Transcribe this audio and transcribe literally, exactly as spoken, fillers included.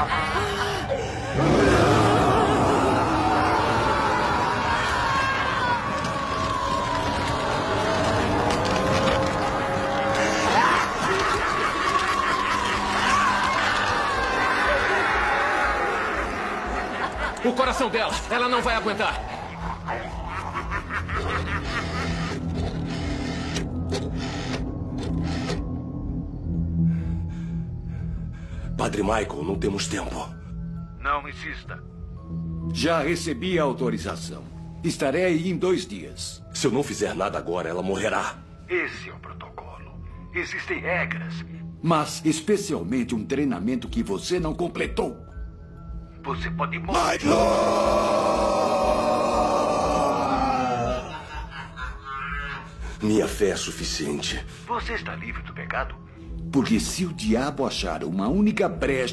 O coração dela, ela não vai aguentar. Padre Michael, não temos tempo. Não insista. Já recebi a autorização. Estarei aí em dois dias. Se eu não fizer nada agora, ela morrerá. Esse é o protocolo. Existem regras. Mas especialmente um treinamento que você não completou. Você pode morrer. Minha fé é suficiente. Você está livre do pecado? Porque se o diabo achar uma única brecha